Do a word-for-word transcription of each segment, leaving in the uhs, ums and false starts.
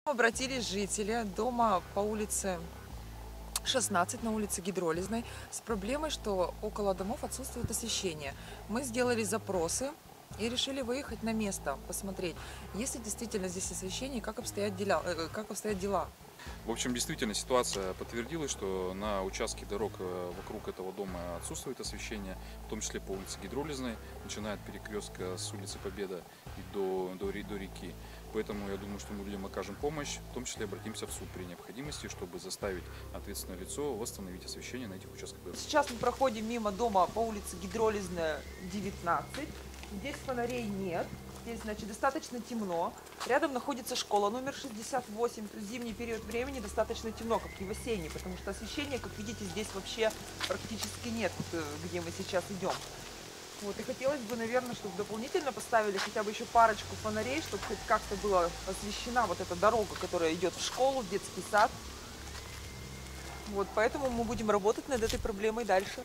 Обратились жители дома по улице шестнадцать, на улице Гидролизной, с проблемой, что около домов отсутствует освещение. Мы сделали запросы и решили выехать на место, посмотреть, есть ли действительно здесь освещение, и как обстоят дела. э, Как обстоят дела. В общем, действительно, ситуация подтвердилась, что на участке дорог э, вокруг этого дома отсутствует освещение, в том числе по улице Гидролизной, начиная от перекрестка с улицы Победа и до, до, ре- до реки. Поэтому я думаю, что мы людям окажем помощь, в том числе обратимся в суд при необходимости, чтобы заставить ответственное лицо восстановить освещение на этих участках дорог. Сейчас мы проходим мимо дома по улице Гидролизная, девятнадцать. Здесь фонарей нет. Здесь, значит, достаточно темно. Рядом находится школа номер шестьдесят восемь. В зимний период времени достаточно темно, как и в осенний, потому что освещения, как видите, здесь вообще практически нет, вот, э, где мы сейчас идем. Вот, и хотелось бы, наверное, чтобы дополнительно поставили хотя бы еще парочку фонарей, чтобы хоть как-то была освещена вот эта дорога, которая идет в школу, в детский сад. Вот, поэтому мы будем работать над этой проблемой дальше.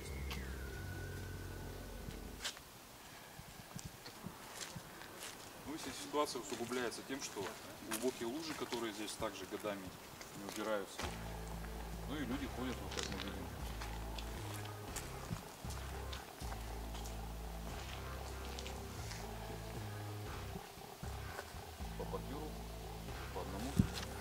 Ну, если ситуация усугубляется тем, что глубокие лужи, которые здесь также годами не убираются, ну и люди ходят, вот как мы видим. По бордюру, по одному.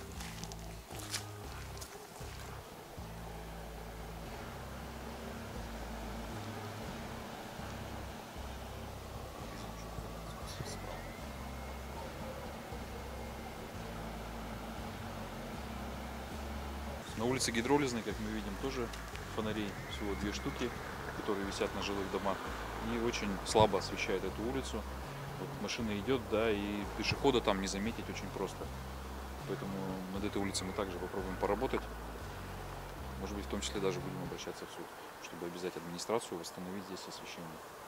На улице Гидролизной, как мы видим, тоже фонарей всего две штуки, которые висят на жилых домах, и очень слабо освещают эту улицу. Вот машина идет, да, и пешехода там не заметить очень просто. Поэтому над этой улицей мы также попробуем поработать. Может быть, в том числе даже будем обращаться в суд, чтобы обязать администрацию восстановить здесь освещение.